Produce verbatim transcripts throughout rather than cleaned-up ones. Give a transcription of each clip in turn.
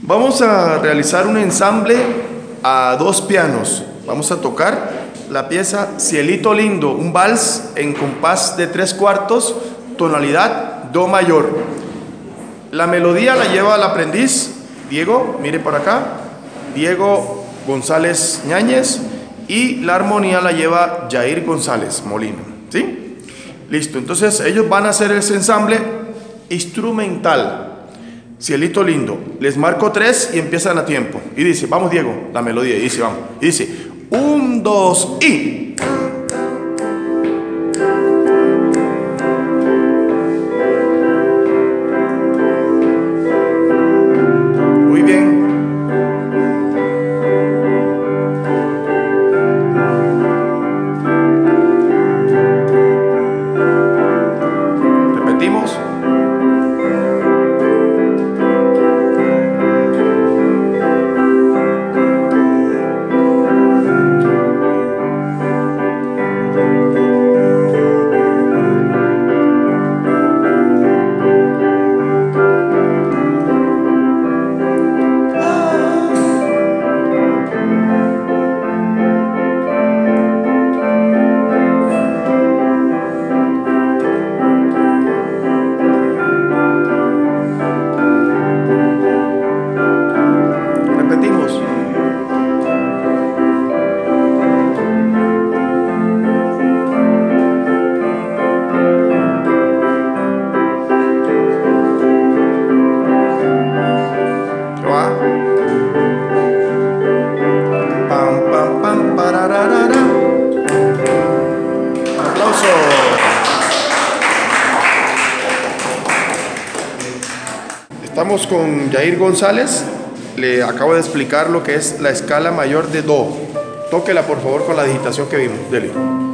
Vamos a realizar un ensamble a dos pianos. Vamos a tocar la pieza Cielito Lindo, un vals en compás de tres cuartos, tonalidad do mayor. La melodía la lleva el aprendiz Diego, mire por acá, Diego González Ñáñez, y la armonía la lleva Jair González Molina, ¿sí? Listo, entonces ellos van a hacer ese ensamble instrumental. Cielito Lindo, les marco tres y empiezan a tiempo. Y dice, vamos Diego, la melodía, y dice, vamos. Y dice, un, dos, y... Muy bien. Repetimos. Estamos con Jair González, le acabo de explicar lo que es la escala mayor de Do. Tóquela por favor con la digitación que vimos, dele.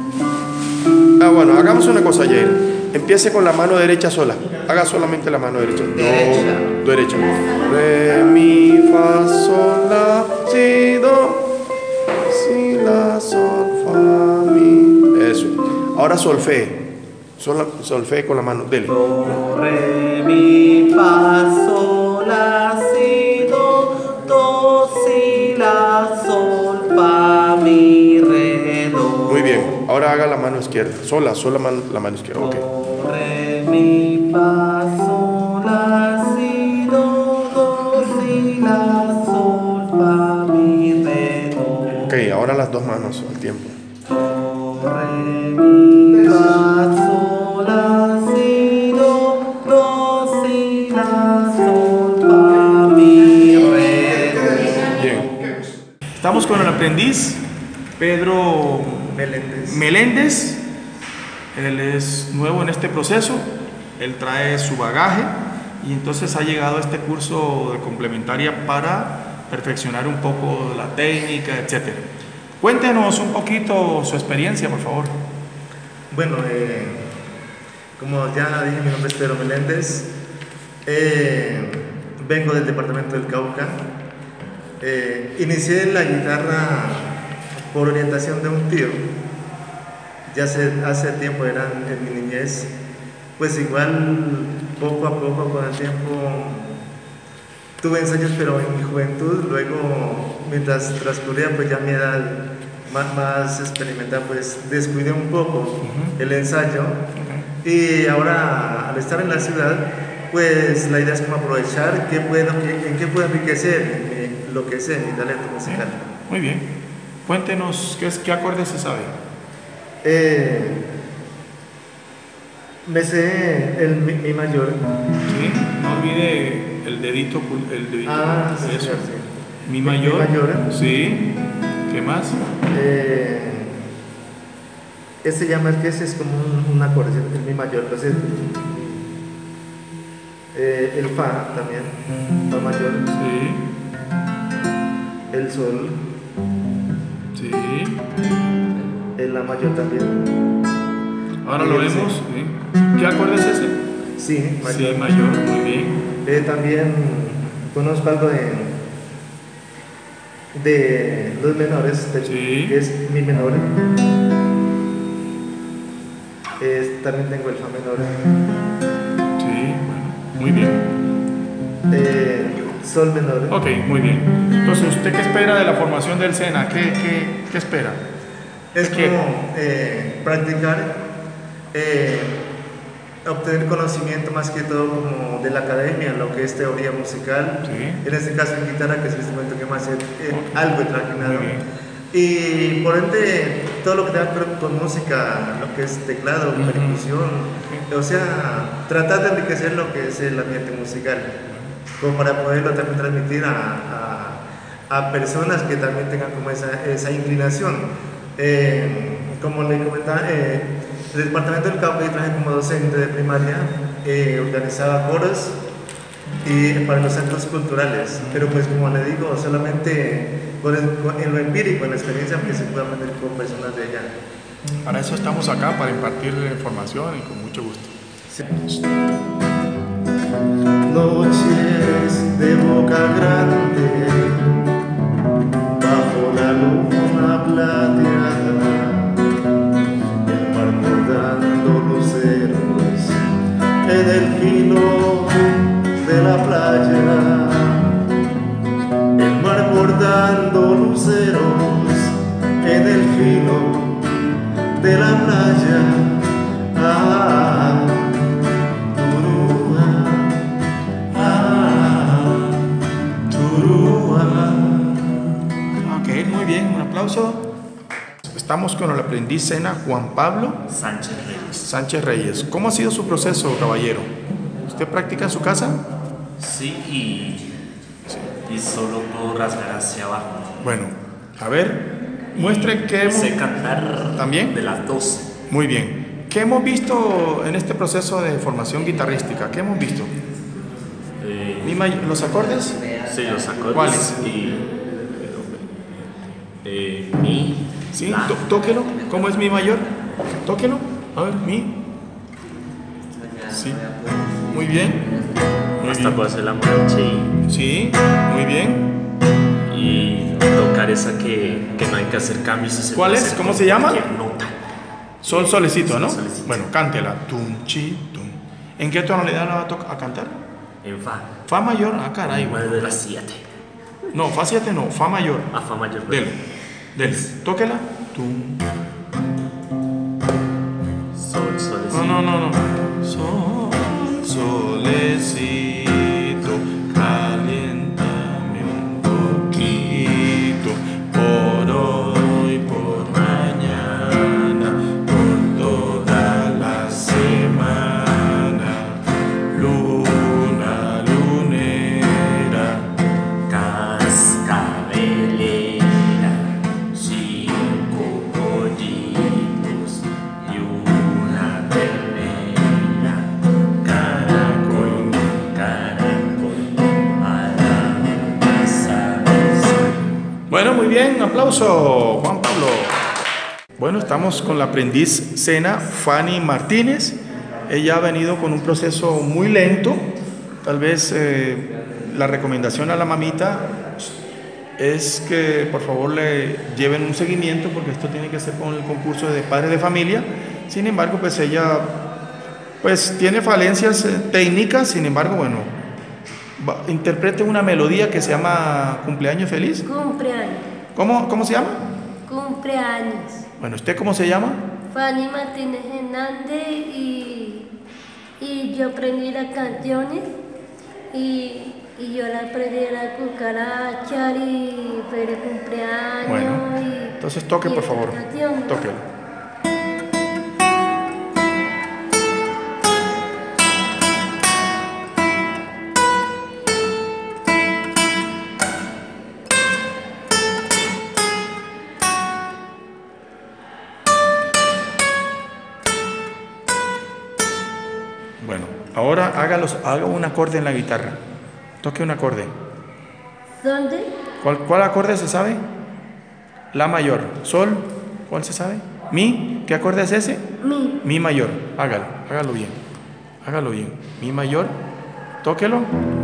Ah, bueno, hagamos una cosa, Jair. Empiece con la mano derecha sola. Haga solamente la mano derecha. Do, do derecha. Re, mi, fa, sol, la, si, do. Si, la, sol, fa, mi. Eso. Ahora solfee. Sol, solfee con la mano. Dele. Do, re, mi, fa, sol, la, si, do. Do, si, la, sol, fa, mi, re, do. Muy bien. Ahora haga la mano izquierda. Sola, sola man, la mano izquierda. Ok. Do, re, mi, fa, sol, la, si, do. Do, si, la, sol, fa, mi, re, do. Ok, ahora las dos manos al tiempo. Do, re, mi, fa, sol, la, si, do. Do, si, la, sol, fa, mi, re, do. Bien. Estamos con el aprendiz Pedro Meléndez. Meléndez. Él es nuevo en este proceso, él trae su bagaje y entonces ha llegado a este curso de complementaria para perfeccionar un poco la técnica, etcétera. Cuéntenos un poquito su experiencia, por favor. Bueno, eh, como ya dije, mi nombre es Pedro Meléndez, eh, vengo del departamento del Cauca. Eh, inicié la guitarra por orientación de un tío, ya hace, hace tiempo, era en mi niñez. Pues igual poco a poco con el tiempo tuve ensayos, pero en mi juventud, luego mientras transcurría pues ya mi edad más, más experimentada, pues descuidé un poco uh-huh. el ensayo uh-huh. y ahora al estar en la ciudad pues la idea es como aprovechar qué puedo, qué, en qué puedo enriquecer mi, lo que sé, mi talento musical. Muy bien, cuéntenos qué, qué acordes se sabe. Eh, me sé el mi, mi mayor. Sí, no olvide el dedito, el dedito. Ah, sí, eso. Sí, sí. Mi mayor. Mi mayor. Sí. ¿Qué más? Eh, ese llama, que ese es como un, un acorde, el mi mayor. Entonces, eh, el fa también, fa mayor. Sí. El sol. Sí. El la mayor también. Ahora lo vemos. Sí. ¿Qué acorde es ese? Sí, mayor. Sí, mayor, muy bien. Eh, también conozco algo de, de los menores, de, sí. que es mi menor. Eh, también tengo el fa menor. Sí, bueno, muy bien. Eh, sol menor. Ok, muy bien. Entonces, ¿usted qué espera de la formación del SENA? ¿Qué, qué, qué espera? Es ¿Qué? como eh, practicar, eh, obtener conocimiento más que todo como de la academia, lo que es teoría musical, Sí. en este caso en guitarra, que es el instrumento que más es eh, Ok. algo extraordinario. Muy bien. Y por ende, todo lo que tenga que ver con música, lo que es teclado, Ujú. percusión, o sea, tratar de enriquecer lo que es el ambiente musical, como para poderlo también transmitir a, a, a personas que también tengan como esa, esa inclinación. Eh, como le comentaba, eh, el departamento del Cauca, yo traje como docente de primaria, eh, organizaba coros y para los centros culturales, pero pues como le digo, solamente con el- con- en lo empírico, en la experiencia que se puede aprender con personas de allá. Para eso estamos acá, para impartir información y con mucho gusto. Noches de Boca Grande, bajo la luna plateada, el mar bordando luceros en el filo de la playa, el mar bordando luceros en el filo de la playa. Ah, Turúa, ah, Turúa. Ok, muy bien, un aplauso. Estamos con el aprendiz SENA Juan Pablo Sánchez Reyes. Sánchez Reyes. ¿Cómo ha sido su proceso, caballero? ¿Usted practica en su casa? Sí, y, y solo puedo rasgar hacia abajo. Bueno, a ver, muestre qué hemos... Sé cantar ¿También? de las doce. Muy bien. ¿Qué hemos visto en este proceso de formación guitarrística? ¿Qué hemos visto? Eh, ¿Mi may- ¿Los acordes? sí, los acordes. ¿Cuáles? Y, eh, mi, Sí, la, tó- tóquelo. ¿Cómo es mi mayor? Tóquelo. A ver, mi. Sí. Muy bien. Muy hasta bien. puedo hacer la marcha y, Sí, muy bien. y tocar esa que, que no hay que hacer cambios. Y se ¿Cuál puede es? hacer ¿Cómo con se llama? cualquier nota. Sol solecito, ¿no? Sol, solecito. Bueno, cántela. Tum, chi, tum. ¿En qué tonalidad la va a, to- a cantar? En fa. Fa mayor. Ah, caray. Igual Bueno. de las siete. No, fa siete no, fa mayor. A fa mayor. Dele. Dele. Tóquela. Tum. Sol, solecito. No, no, no, no. Sol, solecito, caliéntame un poquito por hoy, por mañana, por toda la semana. Luna, lunera, Cascabelera, cinco pollitos y una ternera. Caracol, caracol, a la mesa. Bueno, muy bien, un aplauso, Juan Pablo. Bueno, estamos con la aprendiz SENA Fanny Martínez. Ella ha venido con un proceso muy lento. Tal vez eh, la recomendación a la mamita es que por favor le lleven un seguimiento, porque esto tiene que ser con el concurso de padres de familia. Sin embargo, pues ella pues tiene falencias eh, técnicas. Sin embargo, bueno, va- interprete una melodía que se llama Cumpleaños Feliz. Cumpleaños, ¿Cómo, cómo se llama? cumpleaños. Bueno, ¿usted cómo se llama? Fanny Martínez Hernández y, y yo aprendí las canciones y, y yo la aprendí a la cucaracha y feliz cumpleaños. Bueno, y, entonces toque y por esta favor. canción. Tóquelo. Bueno, ahora hágalos, haga un acorde en la guitarra. Toque un acorde. ¿Dónde? ¿Cuál, cuál acorde se sabe? La mayor. Sol. ¿Cuál se sabe? Mi. ¿Qué acorde es ese? Mi. Mi mayor. Hágalo. Hágalo bien. Hágalo bien. Mi mayor. Tóquelo.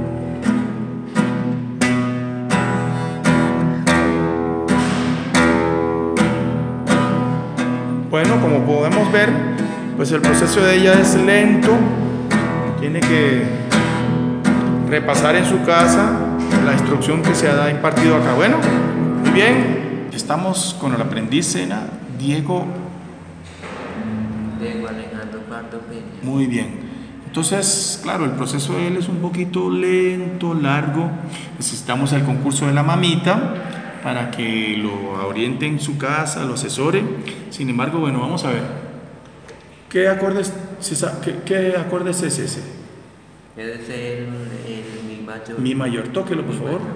Bueno, como podemos ver, pues el proceso de ella es lento. Tiene que repasar en su casa la instrucción que se ha impartido acá. Bueno, muy bien. Estamos con el aprendiz Sena, Diego. Diego Alejandro Pardo Peña. Muy bien. Entonces, claro, el proceso de él es un poquito lento, largo. Necesitamos el concurso de la mamita para que lo oriente en su casa, lo asesore. Sin embargo, bueno, vamos a ver. ¿Qué acordes, qué, qué acordes es ese? Es el, el mi mayor. Mi mayor. Tóquelo, por favor.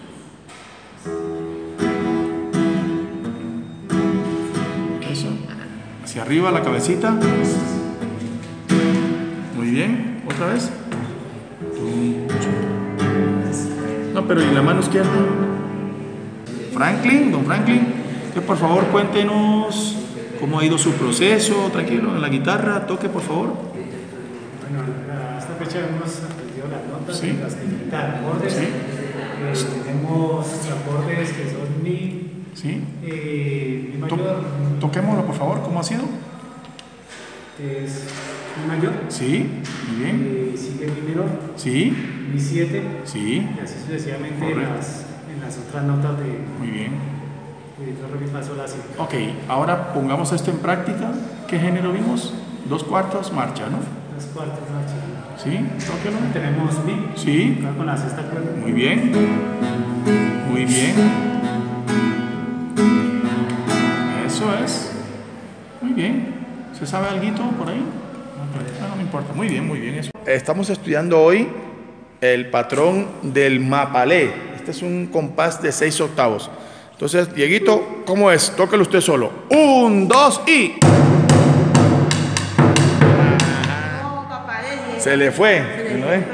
Eso. Hacia arriba la cabecita. Muy bien. Otra vez. No, pero ¿y la mano izquierda? Franklin, don Franklin, que por favor cuéntenos cómo ha ido su proceso. Tranquilo, en la guitarra, toque por favor. Bueno, a esta fecha hemos aprendido las notas, Sí. las técnicas de acordes. Sí. Eh, tenemos acordes que son mi, ¿Sí? eh, mi To- mayor, toquémoslo por favor, ¿cómo ha sido? que es mi mayor, Sí, muy bien. eh, sigue mi menor, Sí, mi siete, sí, y así sucesivamente en Correcto. las, en las otras notas de, muy bien. de do, re, mi, fa, sol, la, si. Ok, ahora pongamos esto en práctica. ¿Qué género vimos? Dos cuartos, marcha, ¿no? Las cuartas marchas. Sí, tóquelo. Tenemos mi, Sí, acá con la sexta cuerda. muy bien. Muy bien. Eso es. Muy bien. ¿Se sabe alguito por ahí? No, no me importa. Muy bien, muy bien eso. Estamos estudiando hoy el patrón del mapalé. Este es un compás de seis octavos. Entonces, Dieguito, ¿cómo es? Tóquelo usted solo. Un, dos y... Se le fue. ¿No es?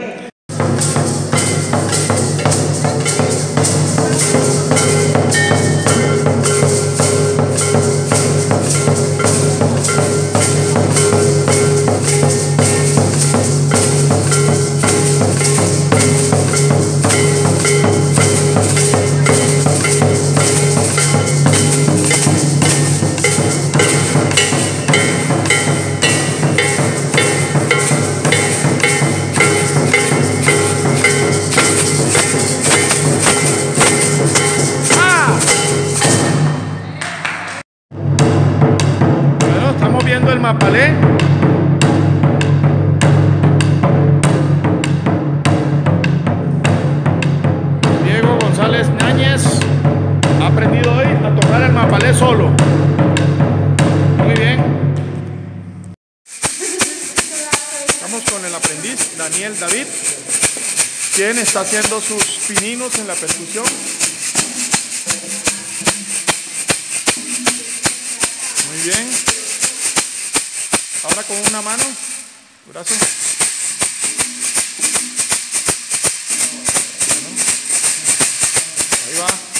Bueno, estamos viendo el mapalé. Diego González Náñez ha aprendido hoy a tocar el mapalé solo. Muy bien. Estamos con el aprendiz Daniel David, quien está haciendo sus pininos en la percusión. Muy bien. Ahora con una mano, brazo. Bueno. Ahí va.